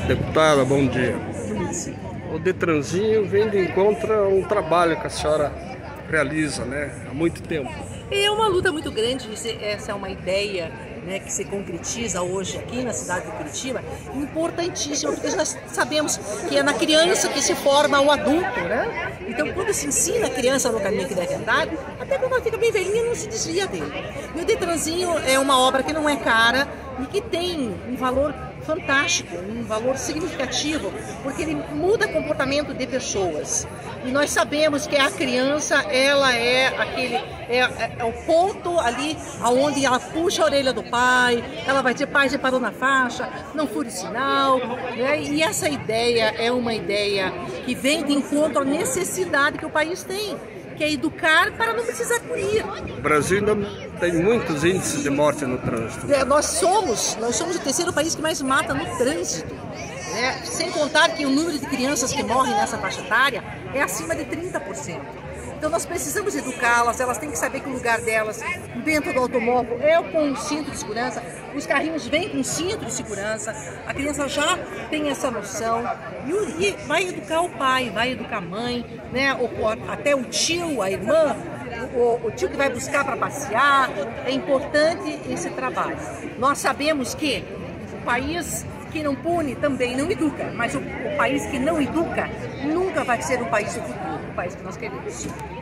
Deputada, bom dia. O Detranzinho vem de encontro a um trabalho que a senhora realiza, né, há muito tempo. É uma luta muito grande, essa é uma ideia, né, que se concretiza hoje aqui na cidade de Curitiba, importantíssima, porque nós sabemos que é na criança que se forma o adulto, né? Então, quando se ensina a criança no caminho que deve andar, até quando ela fica bem velhinha, não se desvia dele. E o Detranzinho é uma obra que não é cara e que tem um valor fantástico, um valor significativo, porque ele muda o comportamento de pessoas. E nós sabemos que a criança, ela é o ponto ali onde ela puxa a orelha do pai, ela vai dizer: pai, já parou na faixa, não fure o sinal, né? E essa ideia é uma ideia que vem de encontro à necessidade que o país tem, que é educar para não precisar punir. O Brasil ainda tem muitos índices de morte no trânsito. Nós somos o terceiro país que mais mata no trânsito. Sem contar que o número de crianças que morrem nessa faixa etária é acima de 30%. Então nós precisamos educá-las, elas têm que saber que o lugar delas dentro do automóvel é com o cinto de segurança, os carrinhos vêm com cinto de segurança, a criança já tem essa noção e vai educar o pai, vai educar a mãe, né? Até o tio, a irmã, o tio que vai buscar para passear. É importante esse trabalho. Nós sabemos que o país que não pune também não educa, mas o país que não educa nunca vai ser o país do futuro, o país que nós queremos.